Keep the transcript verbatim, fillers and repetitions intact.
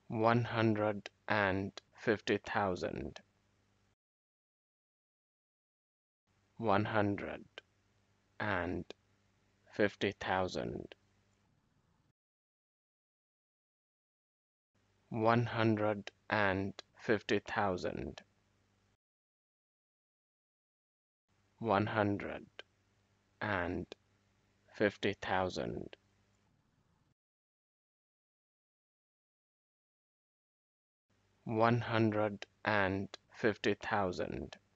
one hundred and fifty thousand, one hundred and fifty thousand, one hundred and fifty thousand, one hundred and fifty thousand, one hundred and fifty thousand,